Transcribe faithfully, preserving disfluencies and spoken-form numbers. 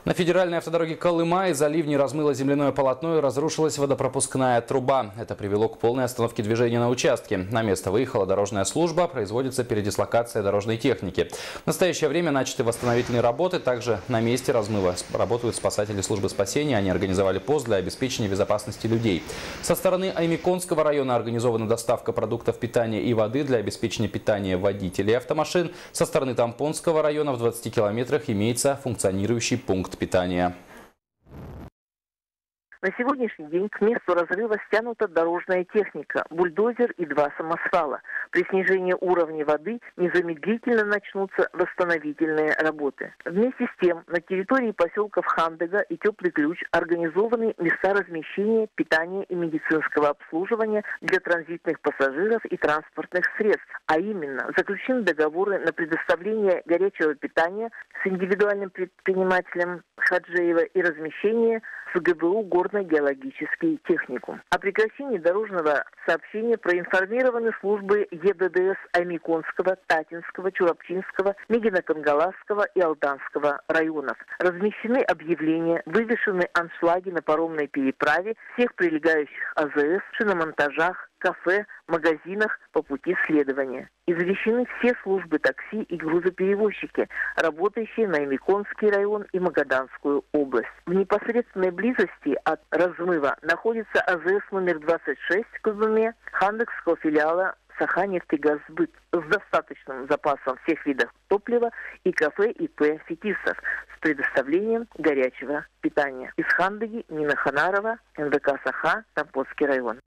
На федеральной автодороге Колыма из-за ливней размыло земляное полотно и разрушилась водопропускная труба. Это привело к полной остановке движения на участке. На место выехала дорожная служба, производится передислокация дорожной техники. В настоящее время начаты восстановительные работы. Также на месте размыва работают спасатели службы спасения. Они организовали пост для обеспечения безопасности людей. Со стороны Аймиконского района организована доставка продуктов питания и воды для обеспечения питания водителей автомашин. Со стороны Тампонского района в двадцати километрах имеется функционирующий пункт питания. На сегодняшний день к месту разрыва стянута дорожная техника, бульдозер и два самосвала. При снижении уровня воды незамедлительно начнутся восстановительные работы. Вместе с тем, на территории поселков Хандыга и Теплый Ключ организованы места размещения, питания и медицинского обслуживания для транзитных пассажиров и транспортных средств. А именно, заключены договоры на предоставление горячего питания с индивидуальным предпринимателем Хаджеева и размещение с ГБУ «Горно-геологический техникум». О прекращении дорожного сообщения проинформированы службы ЕДДС Аймиконского, Татинского, Чурапчинского, Мегино-Кангаласского и Алданского районов. Размещены объявления, вывешены аншлаги на паромной переправе, всех прилегающих АЗС, шиномонтажах, кафе, магазинах по пути следования. Извещены все службы такси и грузоперевозчики, работающие на Аймиконский район и Магаданскую область. В непосредственной близости от размыва находится АЗС номер двадцать шесть в Колыме, Хандыгского филиала Саханефтегазбыт с достаточным запасом всех видов топлива и кафе ИП «Фетисов» с предоставлением горячего питания. Из Хандыги Нина Ханарова, эн вэ ка «Саха», Тампонский район.